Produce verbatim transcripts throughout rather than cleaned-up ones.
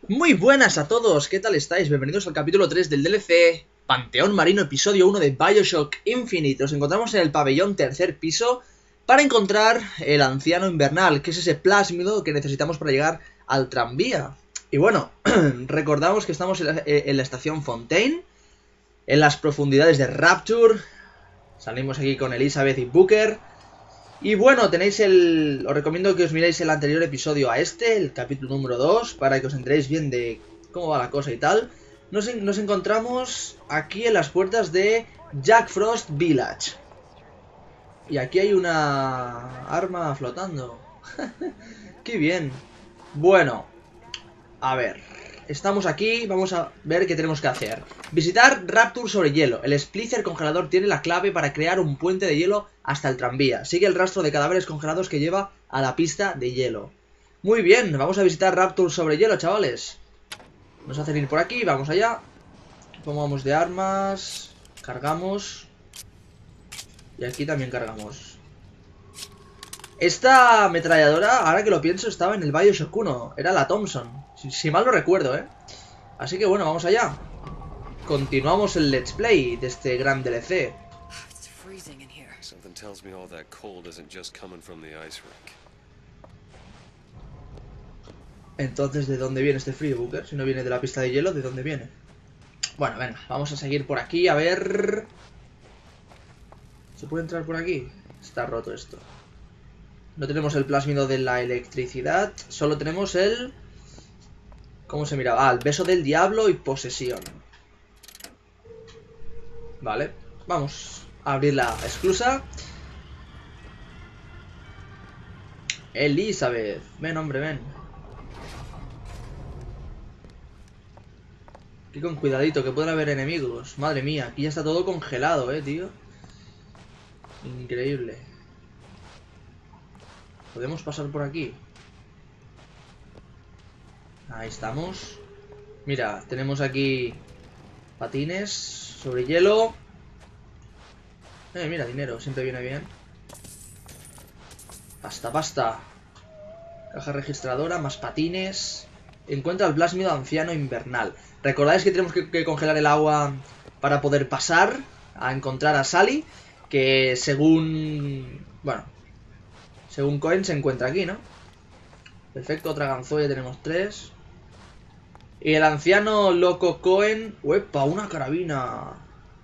Muy buenas a todos, ¿qué tal estáis? Bienvenidos al capítulo tres del D L C Panteón Marino, episodio uno de Bioshock Infinite. Nos encontramos en el pabellón tercer piso para encontrar el anciano invernal, que es ese plásmido que necesitamos para llegar al tranvía. Y bueno, recordamos que estamos en la, en la estación Fontaine, en las profundidades de Rapture. Salimos aquí con Elizabeth y Booker. Y bueno, tenéis el... os recomiendo que os miréis el anterior episodio a este, el capítulo número dos, para que os enteréis bien de cómo va la cosa y tal. Nos, en... nos encontramos aquí en las puertas de Jack Frost Village. Y aquí hay una arma flotando. ¡Qué bien! Bueno, a ver, estamos aquí, vamos a ver qué tenemos que hacer. Visitar Rapture sobre hielo. El Splicer congelador tiene la clave para crear un puente de hielo hasta el tranvía. Sigue el rastro de cadáveres congelados que lleva a la pista de hielo. Muy bien, vamos a visitar Rapture sobre hielo, chavales. Nos hacen ir por aquí, vamos allá. Tomamos de armas, cargamos. Y aquí también cargamos. Esta ametralladora, ahora que lo pienso, estaba en el Bioshock uno. Era la Thompson, si, si mal no recuerdo, ¿eh? Así que bueno, vamos allá. Continuamos el Let's Play de este gran D L C. Entonces, ¿de dónde viene este frío, Booker? Si no viene de la pista de hielo, ¿de dónde viene? Bueno, venga, vamos a seguir por aquí, a ver... ¿Se puede entrar por aquí? Está roto esto. No tenemos el plásmido de la electricidad, solo tenemos el... ¿Cómo se miraba? Ah, el beso del diablo y posesión. Vale, vamos a abrir la esclusa. Elizabeth, ven hombre, ven. Aquí con cuidadito, que pueden haber enemigos. Madre mía, aquí ya está todo congelado, eh, tío. Increíble. ¿Podemos pasar por aquí? Ahí estamos. Mira, tenemos aquí patines sobre hielo. Eh, mira, dinero, siempre viene bien. Pasta, pasta. Caja registradora, más patines. Encuentra el plásmido anciano invernal. ¿Recordáis que tenemos que, que congelar el agua para poder pasar a encontrar a Sally? Que según... bueno, según Cohen se encuentra aquí, ¿no? Perfecto, otra ganzoya, tenemos tres. Y el anciano loco Cohen... ¡Uepa! Una carabina.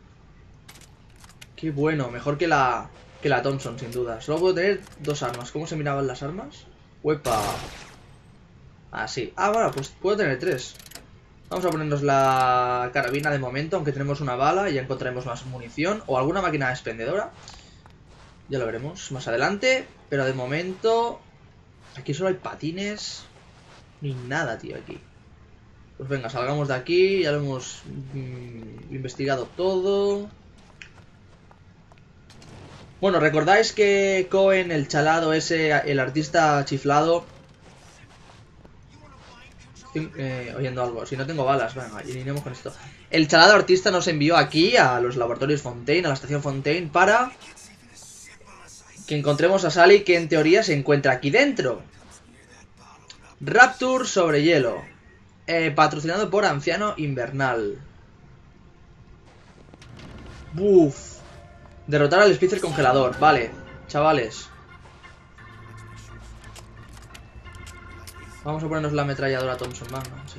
Qué bueno, mejor que la que la Thompson, sin duda. Solo puedo tener dos armas. ¿Cómo se miraban las armas? ¡Uepa! Así. Ah, bueno, pues puedo tener tres. Vamos a ponernos la carabina de momento, aunque tenemos una bala y ya encontraremos más munición. O alguna máquina expendedora. Ya lo veremos más adelante. Pero de momento... aquí solo hay patines. Ni nada, tío, aquí. Pues venga, salgamos de aquí. Ya lo hemos mmm, investigado todo. Bueno, ¿recordáis que Cohen, el chalado ese, el artista chiflado... Estoy eh, oyendo algo, si no tengo balas, venga, iremos con esto. El chalado artista nos envió aquí a los laboratorios Fontaine, a la estación Fontaine, para que encontremos a Sally, que en teoría se encuentra aquí dentro. Rapture sobre hielo, eh, patrocinado por Anciano Invernal. Buf. Derrotar al Splicer congelador, vale, chavales. Vamos a ponernos la ametralladora Thompson, venga, sí.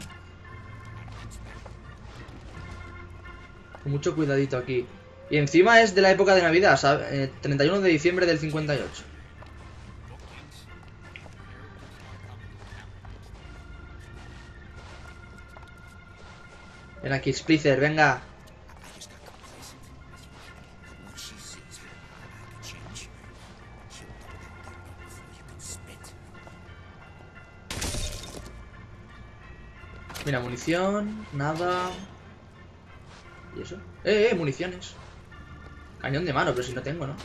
Con mucho cuidadito aquí. Y encima es de la época de Navidad, ¿sabes? Eh, treinta y uno de diciembre del cincuenta y ocho. Ven aquí, Splicer, venga. Mira, munición, nada. ¿Y eso? Eh, eh, municiones. Cañón de mano, pero si no tengo, ¿no?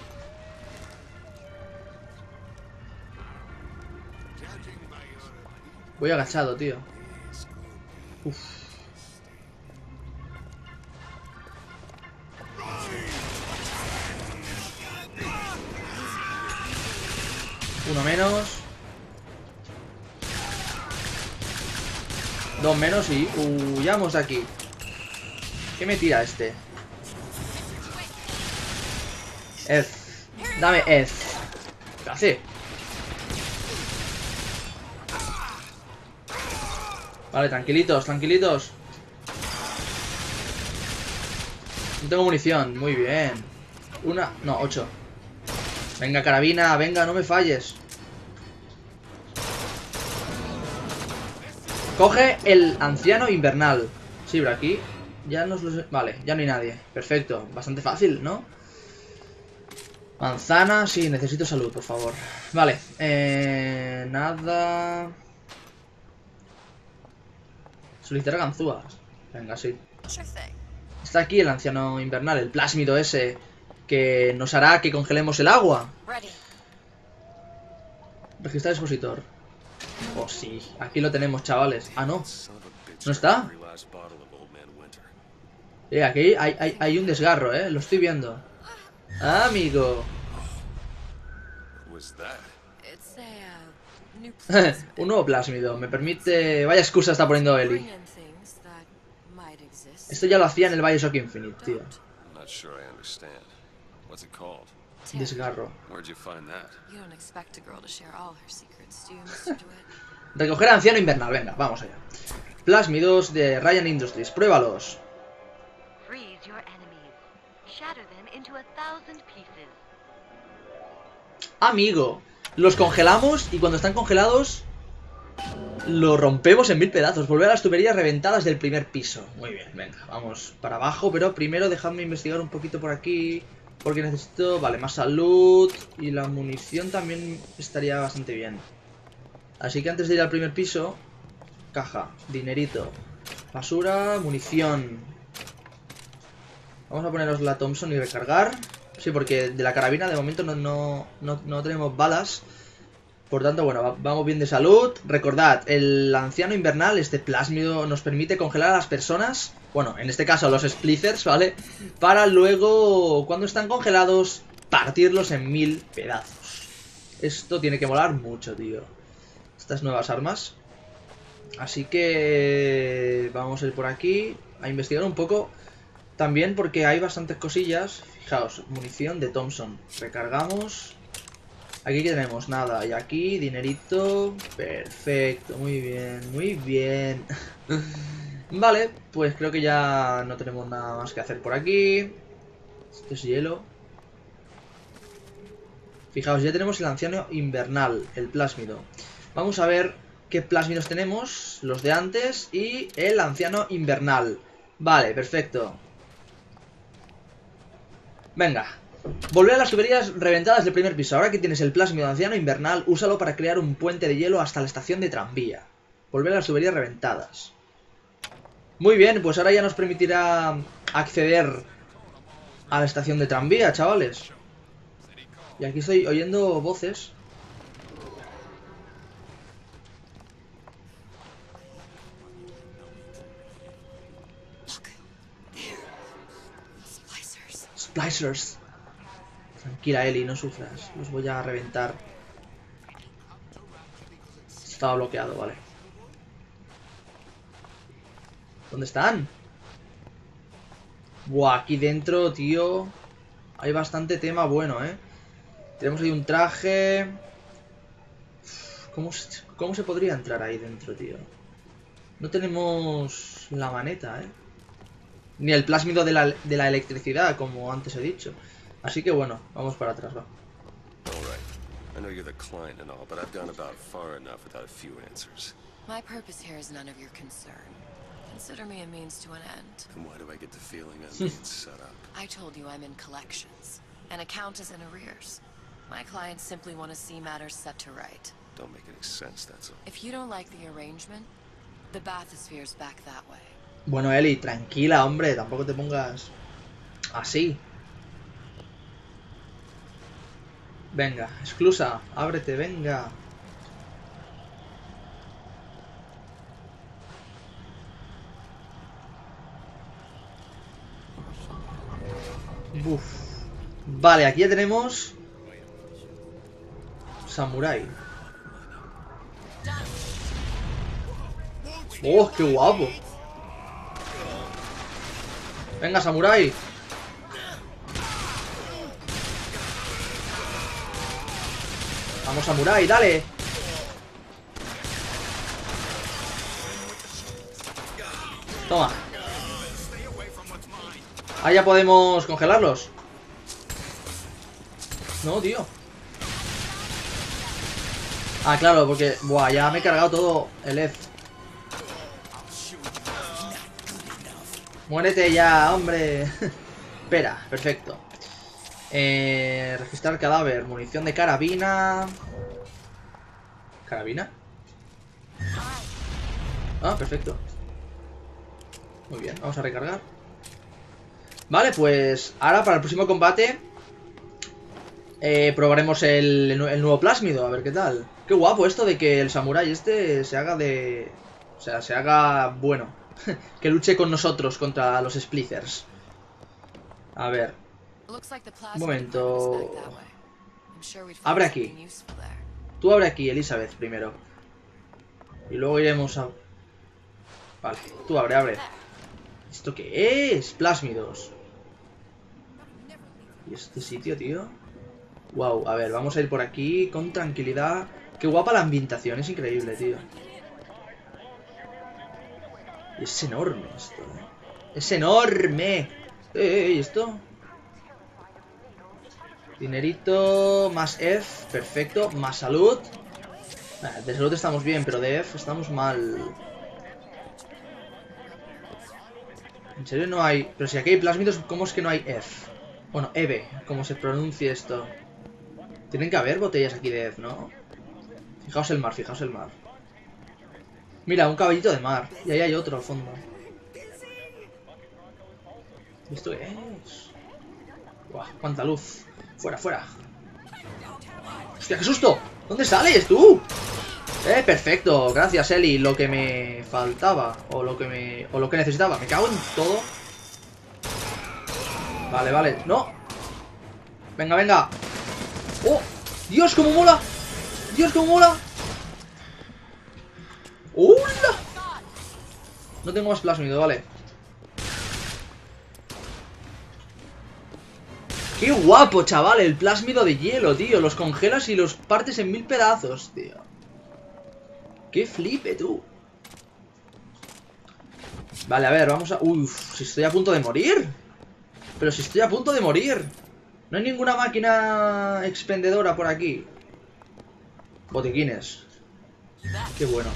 Voy agachado, tío. Uf. Uno menos. Dos menos y huyamos de aquí. ¿Qué me tira este? F. Dame F. ¿Qué hace? Vale, tranquilitos, tranquilitos. No tengo munición, muy bien. Una, no, ocho. Venga, carabina, venga, no me falles. Coge el anciano invernal. Sí, pero aquí ya nos lo... Vale, ya no hay nadie. Perfecto, bastante fácil, ¿no? Manzana, sí, necesito salud, por favor. Vale, eh... nada... Solicitar ganzúas. Venga, sí. Está aquí el anciano invernal, el plásmido ese, que nos hará que congelemos el agua. Registrar expositor. Oh, sí. Aquí lo tenemos, chavales. Ah, no. ¿No está? Eh, aquí hay, hay, hay un desgarro, eh. Lo estoy viendo. Ah, amigo. Un nuevo plásmido. Me permite... Vaya excusa está poniendo Eli. Esto ya lo hacía en el BioShock Infinite, tío. Desgarro. Recoger anciano invernal, venga, vamos allá. Plásmidos de Ryan Industries, pruébalos. Amigo, los congelamos y cuando están congelados los rompemos en mil pedazos. Volver a las tuberías reventadas del primer piso. Muy bien, venga, vamos para abajo. Pero primero dejadme investigar un poquito por aquí, porque necesito, vale, más salud. Y la munición también estaría bastante bien. Así que antes de ir al primer piso, caja, dinerito, basura, munición. Vamos a poneros la Thompson y recargar. Sí, porque de la carabina de momento no, no, no, no tenemos balas. Por tanto, bueno, vamos bien de salud. Recordad, el anciano invernal, este plásmido, nos permite congelar a las personas. Bueno, en este caso a los splicers, ¿vale? Para luego, cuando están congelados, partirlos en mil pedazos. Esto tiene que molar mucho, tío. Estas nuevas armas. Así que vamos a ir por aquí a investigar un poco. También porque hay bastantes cosillas. Fijaos, munición de Thompson. Recargamos. Aquí que tenemos nada, y aquí dinerito. Perfecto, muy bien, muy bien. Vale, pues creo que ya no tenemos nada más que hacer por aquí. Esto es hielo. Fijaos, ya tenemos el anciano invernal, el plásmido. Vamos a ver qué plásmidos tenemos, los de antes y el anciano invernal. Vale, perfecto. Venga. Volver a las tuberías reventadas del primer piso. Ahora que tienes el plásmido anciano invernal, úsalo para crear un puente de hielo hasta la estación de tranvía. Volver a las tuberías reventadas. Muy bien, pues ahora ya nos permitirá acceder a la estación de tranvía, chavales. Y aquí estoy oyendo voces. Splicers. Tranquila, Eli, no sufras. Los voy a reventar. Estaba bloqueado, vale. ¿Dónde están? Buah, aquí dentro, tío. Hay bastante tema bueno, ¿eh? Tenemos ahí un traje. ¿Cómo se, cómo se podría entrar ahí dentro, tío? No tenemos la maneta, ¿eh? Ni el plásmido de la, de la electricidad, como antes he dicho. Así que bueno, vamos para atrás, va. I know you're the client and all, but I've gone about far enough without a few answers. My purpose here is none of your concern. Consider me a means to an end. And why do I get the feeling I'm being set up? I told you I'm in collections. An account is in arrears. My clients simply want to see matters set to right. Don't make any sense, that's all. If you don't like the arrangement, the bathysphere's back that way. Bueno, Eli, tranquila, hombre, tampoco te pongas así. Venga, exclusa, ábrete, venga. Buf. Vale, aquí ya tenemos Samurai. ¡Oh, qué guapo! Venga, samurái. Vamos, samurái, dale. Toma. Ah, ya podemos congelarlos. No, tío. Ah, claro, porque... Buah, ya me he cargado todo el F. Muérete ya, hombre. Espera, perfecto. Eh, registrar cadáver. Munición de carabina. ¿Carabina? Ah, perfecto. Muy bien, vamos a recargar. Vale, pues ahora para el próximo combate eh, probaremos el, el nuevo plásmido, a ver qué tal. Qué guapo esto de que el samurái este se haga de... O sea, se haga bueno. Que luche con nosotros contra los Splicers. A ver. Un momento. Abre aquí. Tú abre aquí, Elizabeth, primero. Y luego iremos a... Vale, tú abre, abre. ¿Esto qué es? Plásmidos. ¿Y este sitio, tío? Wow, a ver, vamos a ir por aquí con tranquilidad. Qué guapa la ambientación, es increíble, tío. Y es enorme esto, ¿eh? ¡Es enorme! ¡Eh, eh! ¿Y esto? Dinerito, más F, perfecto. Más salud. Nah, de salud estamos bien, pero de F estamos mal. En serio no hay... Pero si aquí hay plásmidos, ¿cómo es que no hay F? Bueno, E V, como se pronuncie esto. Tienen que haber botellas aquí de F, ¿no? Fijaos el mar, fijaos el mar. Mira, un caballito de mar. Y ahí hay otro al fondo. ¿Y esto qué es? Buah, cuánta luz. Fuera, fuera. ¡Hostia, qué susto! ¿Dónde sales tú? Eh, perfecto. Gracias, Eli. Lo que me faltaba. O lo que me... O lo que necesitaba. Me cago en todo. Vale, vale. ¡No! Venga, venga. ¡Oh! ¡Dios, cómo mola! ¡Dios, cómo mola! ¡Hola! No tengo más plásmido, vale. ¡Qué guapo, chaval! El plásmido de hielo, tío. Los congelas y los partes en mil pedazos, tío. ¡Qué flipe, tú! Vale, a ver, vamos a... Uf, si estoy a punto de morir. Pero si estoy a punto de morir. No hay ninguna máquina expendedora por aquí. Botiquines. Qué bueno.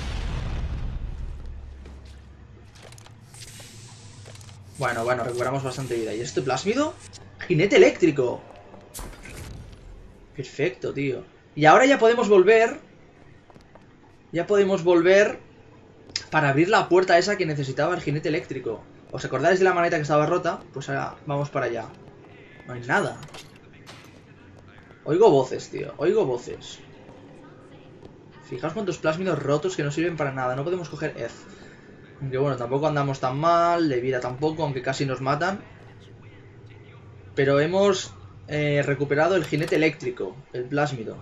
Bueno, bueno, recuperamos bastante vida. ¿Y este plásmido? Jinete eléctrico. Perfecto, tío. Y ahora ya podemos volver. Ya podemos volver para abrir la puerta esa que necesitaba el jinete eléctrico. ¿Os acordáis de la maneta que estaba rota? Pues ahora vamos para allá. No hay nada. Oigo voces, tío. Oigo voces. Fijaos cuántos plásmidos rotos que no sirven para nada. No podemos coger F. Aunque bueno, tampoco andamos tan mal. De vida tampoco, aunque casi nos matan. Pero hemos eh, recuperado el jinete eléctrico. El plásmido.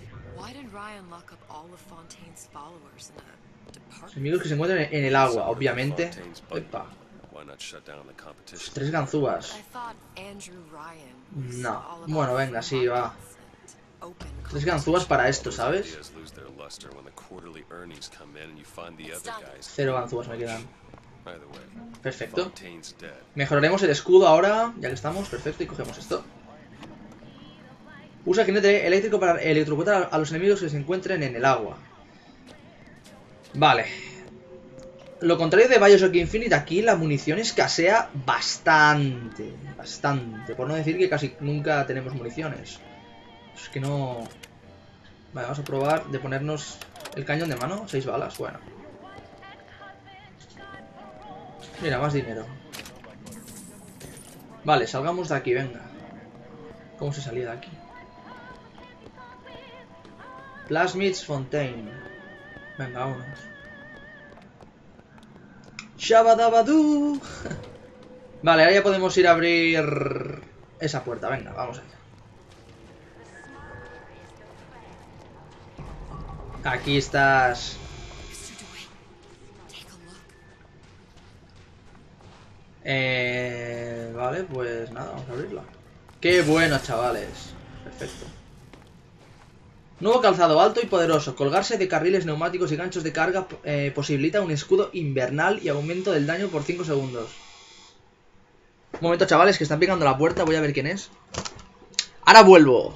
Los enemigos que se encuentran en el agua, obviamente. Epa. Pues tres ganzúas. No. Bueno, venga, sí, va. Tres ganzúas para esto, ¿sabes? Cero ganzúas me quedan. Perfecto. Mejoraremos el escudo ahora, ya que estamos. Perfecto, y cogemos esto. Usa el jinete eléctrico para electrocutar a los enemigos que se encuentren en el agua. Vale. Lo contrario de BioShock Infinite, aquí la munición escasea bastante. Bastante. Por no decir que casi nunca tenemos municiones. Es que no... Vale, vamos a probar de ponernos el cañón de mano. Seis balas, bueno. Mira, más dinero. Vale, salgamos de aquí, venga. ¿Cómo se salía de aquí? Plasmids Fontaine. Venga, vámonos. Shabadabadoo. Vale, ahora ya podemos ir a abrir esa puerta. Venga, vamos allá. Aquí estás. Eh, vale, pues nada, vamos a abrirla. ¡Qué bueno, chavales! Perfecto. Nuevo calzado alto y poderoso. Colgarse de carriles neumáticos y ganchos de carga eh, posibilita un escudo invernal y aumento del daño por cinco segundos. Un momento, chavales, que están picando la puerta. Voy a ver quién es. Ahora vuelvo.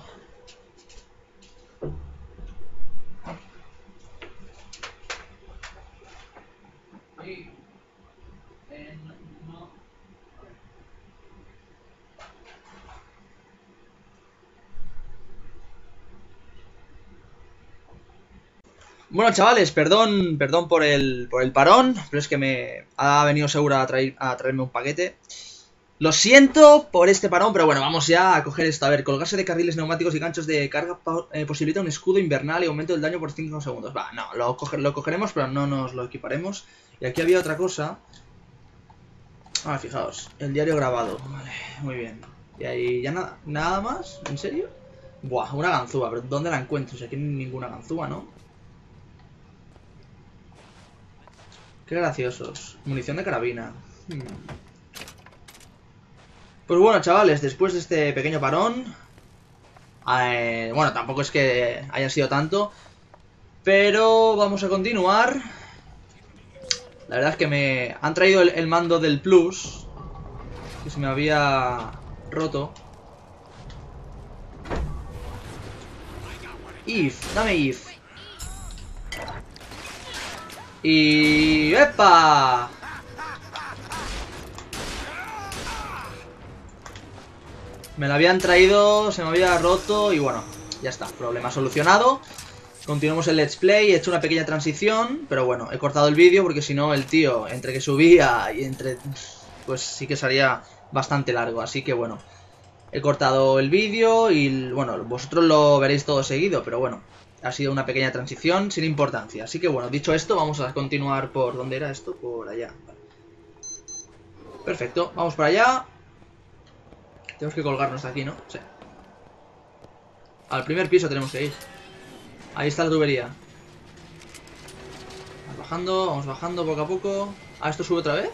Bueno, chavales, perdón, perdón por el, por el parón, pero es que me ha venido Segura a, traer, a traerme un paquete. Lo siento por este parón, pero bueno, vamos ya a coger esto. A ver, colgarse de carriles neumáticos y ganchos de carga eh, posibilita un escudo invernal y aumento del daño por cinco segundos. Va, no, lo, coger, lo cogeremos, pero no nos lo equiparemos. Y aquí había otra cosa. Ah, fijaos, el diario grabado. Vale, muy bien. Y ahí ya nada, nada más, ¿en serio? Buah, una ganzúa, pero ¿dónde la encuentro? O sea, aquí no hay ninguna ganzúa, ¿no? Qué graciosos. Munición de carabina. Hmm. Pues bueno, chavales, después de este pequeño parón... Eh, bueno, tampoco es que haya sido tanto, pero vamos a continuar. La verdad es que me han traído el, el mando del Plus, que se me había roto. If, dame If. Y... ¡epa! Me la habían traído, se me había roto y bueno, ya está, problema solucionado. Continuamos el let's play, he hecho una pequeña transición, pero bueno, he cortado el vídeo porque si no el tío, entre que subía y entre... pues sí que sería bastante largo, así que bueno, he cortado el vídeo y bueno, vosotros lo veréis todo seguido, pero bueno, ha sido una pequeña transición sin importancia. Así que bueno, dicho esto, vamos a continuar por... ¿dónde era esto? Por allá. Vale. Perfecto, vamos para allá. Tenemos que colgarnos de aquí, ¿no? Sí. Al primer piso tenemos que ir. Ahí está la tubería. Vamos bajando, vamos bajando poco a poco. Ah, ¿esto sube otra vez?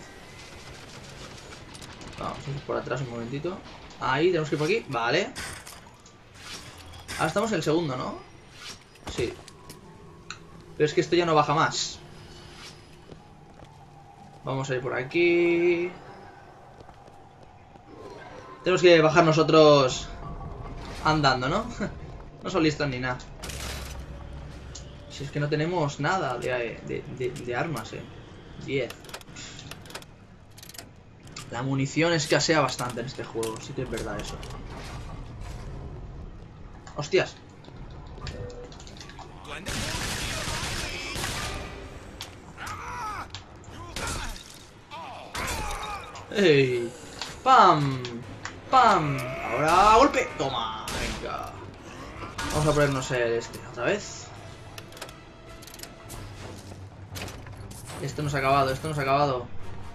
Vamos a ir por atrás un momentito. Ahí, tenemos que ir por aquí. Vale. Ahora estamos en el segundo, ¿no? Sí. Pero es que esto ya no baja más. Vamos a ir por aquí. Tenemos que bajar nosotros andando, ¿no? No son listos ni nada. Si es que no tenemos nada de, de, de, de armas, eh. diez. La munición escasea bastante en este juego, sí que es verdad eso. ¡Hostias! ¡Ey! ¡Pam! ¡Pam! Ahora golpe. Toma, venga. Vamos a ponernos el este otra vez. Esto no se ha acabado, esto no se ha acabado.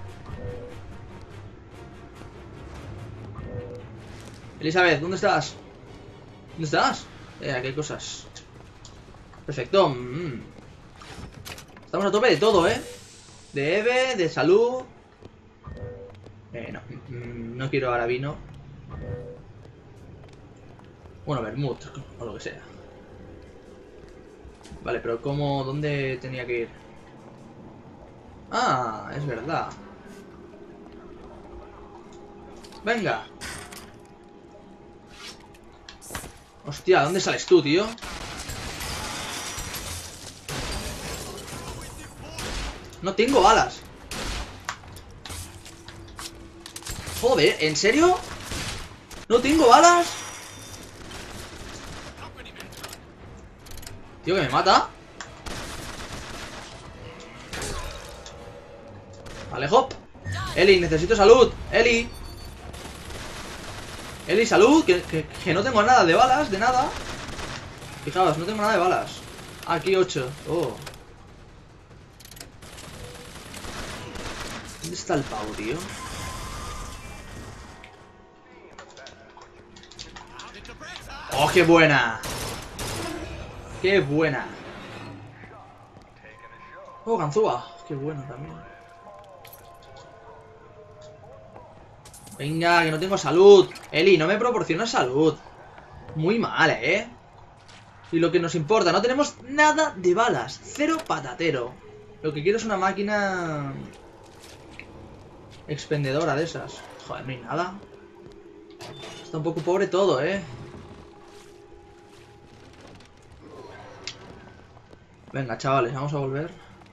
Elizabeth, ¿dónde estás? ¿Dónde estás? Eh, aquí hay cosas. Perfecto. Mm. Estamos a tope de todo, ¿eh? De Eve, de salud. Eh, no. Mm, no quiero ahora vino. Bueno, vermut, o lo que sea. Vale, pero ¿cómo? ¿Dónde tenía que ir? Ah, es verdad. Venga. Hostia, ¿dónde sales tú, tío? No tengo balas. Joder, ¿en serio? ¿No tengo balas? Tío, que me mata. Vale, hop. Eli, necesito salud. Eli. Eli, salud. Que, que, que no tengo nada de balas, de nada. Fijaos, no tengo nada de balas. Aquí ocho. Oh. ¿Dónde está el pavo, tío? ¡Oh, qué buena! ¡Qué buena! ¡Oh, ganzúa! ¡Qué bueno también! Venga, que no tengo salud. Eli, no me proporciona salud. Muy mal, ¿eh? Y lo que nos importa, no tenemos nada de balas. Cero patatero. Lo que quiero es una máquina expendedora de esas. Joder, no hay nada. Está un poco pobre todo, ¿eh? Venga, chavales, vamos a volver.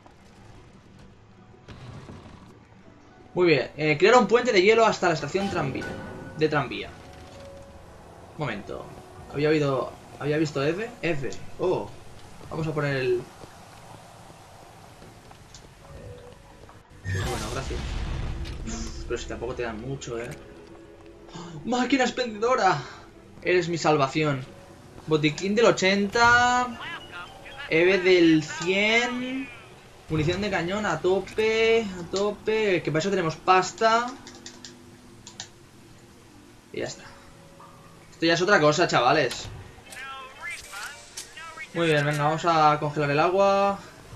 Muy bien, eh, crear un puente de hielo hasta la estación tranvía, de tranvía. Un momento. Había oído... ¿Había visto F? F. Oh. Vamos a poner el... Bueno, gracias. Uf, pero si tampoco te dan mucho, ¿eh? ¡Oh! ¡Máquina expendedora! Eres mi salvación. Botiquín del ochenta. Eve del cien. Munición de cañón a tope. A tope. Que para eso tenemos pasta. Y ya está. Esto ya es otra cosa, chavales. Muy bien, venga, vamos a congelar el agua.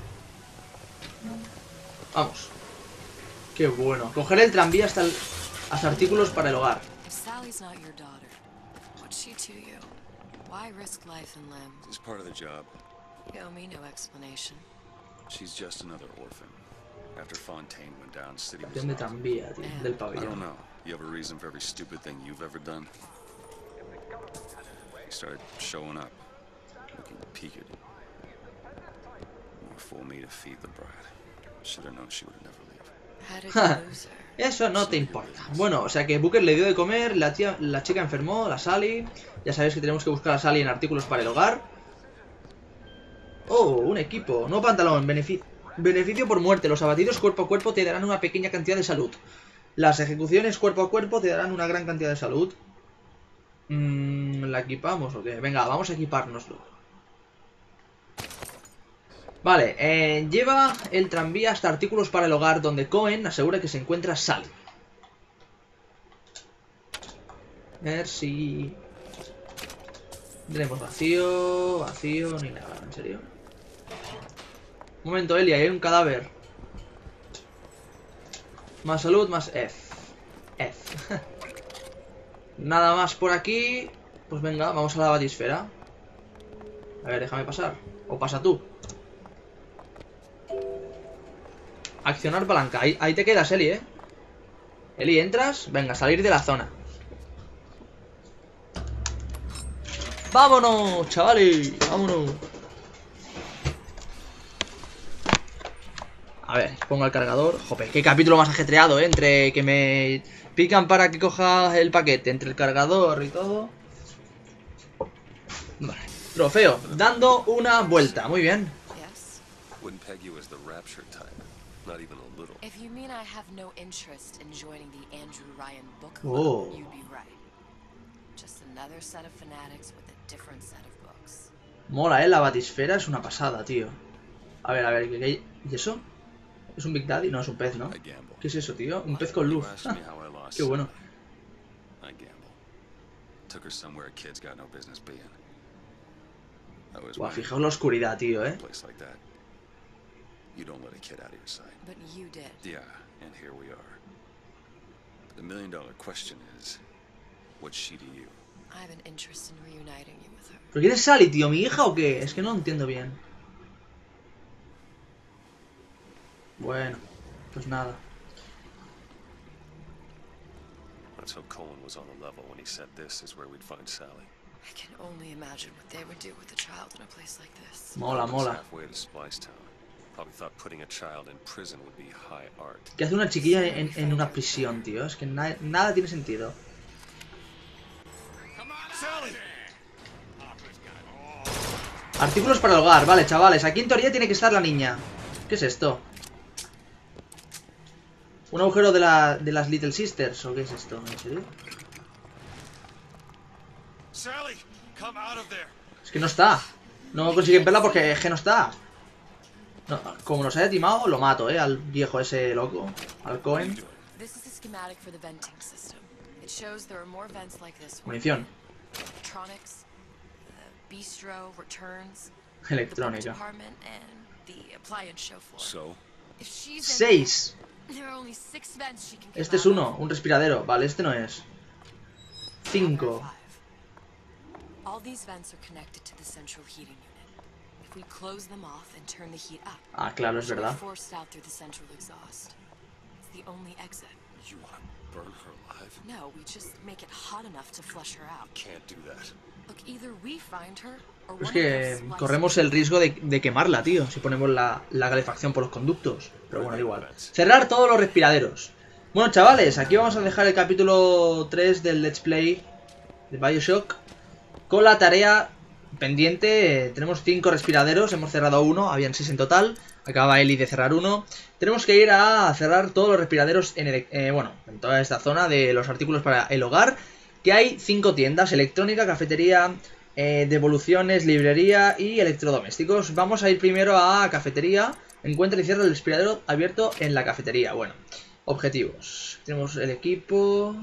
Vamos. Qué bueno. Coger el tranvía hasta, el, hasta artículos para el hogar. It's part of the job. You owe me no explanation. She's just another orphan. After Fontaine went down, city was Estación de lost. tranvía, tío, del I don't pabellón. know. You have a reason for every stupid thing you've ever done? He started showing up, looking peaked. More fool me to feed the bride. Should have known she would never leave. How did you lose her? Eso no te importa. Bueno, o sea que Booker le dio de comer, la, tía, la chica enfermó, la Sally. Ya sabéis que tenemos que buscar a Sally en artículos para el hogar. Oh, un equipo. No pantalón. Beneficio, beneficio por muerte. Los abatidos cuerpo a cuerpo te darán una pequeña cantidad de salud. Las ejecuciones cuerpo a cuerpo te darán una gran cantidad de salud. Mm, ¿La equipamos o qué? Venga, vamos a equipárnoslo. Vale, eh, lleva el tranvía hasta artículos para el hogar, donde Cohen asegura que se encuentra Sally. A ver si... Tenemos vacío, vacío, ni nada, en serio. Un momento, Eli, hay un cadáver. Más salud, más F. F. Nada más por aquí. Pues venga, vamos a la batisfera. A ver, déjame pasar. O pasa tú. Accionar palanca. Ahí, ahí te quedas, Eli, ¿eh? Eli, entras. Venga, salir de la zona. ¡Vámonos, chavales! ¡Vámonos! A ver, pongo el cargador. Joder, qué capítulo más ajetreado, ¿eh? Entre que me pican para que coja el paquete, entre el cargador y todo. Vale. Trofeo. Dando una vuelta. Muy bien. Yes? Wouldn't peg you as the rapture type. Not even a little. If you mean I have no interest in joining the Andrew Ryan book club, Oh. you'd be right. Just another set of fanatics with a different set of books. Mola, ¿eh? La batisfera es una pasada, tío. A ver, a ver, ¿qué hay? ¿Y eso? ¿Es un Big Daddy? No, es un pez, ¿no? I gamble. ¿Qué es eso, tío? Un pez con luz. You asked me how I lost Qué bueno. Sally. I gamble. Took her somewhere a kid's got no business being. I was Buah, waiting fijaos la oscuridad, tío, ¿eh? for a place like that. You don't let a kid out of your sight. But you did. Yeah, and here we are. But the million dollar question is, what's she to you? I have an interest in reuniting you with her. ¿Pero quién es Sally, tío? ¿Mi hija o qué? Es que no lo entiendo bien. Bueno, pues nada. Let's hope Cohen was on the level when he said this is where we'd find Sally. I can only imagine what they would do with a child in a place like this. Mola, Cohen's mola. halfway to Splicetown. Probably thought putting a child in prison would be high art. ¿Qué hace una chiquilla en, en una prisión, tío? Es que na nada tiene sentido. Artículos para el hogar, vale, chavales. Aquí en teoría tiene que estar la niña. ¿Qué es esto? ¿Un agujero de, la, de las Little Sisters? ¿O qué es esto? ¿En serio? Sally, come out of there. Es que no está. No consiguen verla porque es que no está. No, como nos haya timado, lo mato, eh, al viejo ese loco, al Cohen. This is a schematic for the venting system. It shows there are more vents like this one. Munición. Electronics, the bistro, returns, the book Electrónica. department, and the appliance show floor. So, If she's in Seis. There are only six vents she can get Este es out uno, of. un respiradero. Vale, este no es. Cinco. All these vents are connected to the central heating unit. If we close them off and turn the heat up, Ah, claro, es she'll be verdad. forced out through the central exhaust. It's the only exit. You want to burn her alive? No, we just make it hot enough to flush her out. Can't do that. Look, either we find her or Es one que of those splices- corremos el riesgo de, de quemarla, tío, si ponemos la, la calefacción por los conductos. Pero bueno, da igual. Cerrar todos los respiraderos. Bueno, chavales, aquí vamos a dejar el capítulo tres del Let's Play de Bioshock. Con la tarea pendiente, tenemos cinco respiraderos, hemos cerrado uno, habían seis en total. Acaba Ellie de cerrar uno. Tenemos que ir a cerrar todos los respiraderos en, el, eh, bueno, en toda esta zona de los artículos para el hogar. Que hay cinco tiendas: electrónica, cafetería, eh, devoluciones, librería y electrodomésticos. Vamos a ir primero a cafetería. Encuentra y cierra el respiradero abierto en la cafetería. Bueno, objetivos. Tenemos el equipo,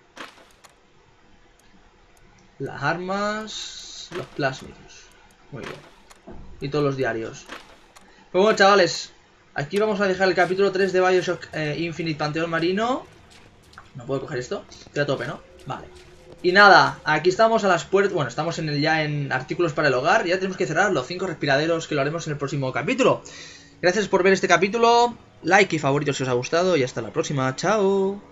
las armas, los plásmidos. Muy bien. Y todos los diarios. Pues bueno, chavales, aquí vamos a dejar el capítulo tres de Bioshock eh, Infinite Panteón Marino. No puedo coger esto. Estoy a tope, ¿no? Vale. Y nada, aquí estamos a las puertas. Bueno, estamos en el, ya en artículos para el hogar. Ya tenemos que cerrar los cinco respiraderos, que lo haremos en el próximo capítulo. Gracias por ver este capítulo. Like y favorito si os ha gustado. Y hasta la próxima. Chao.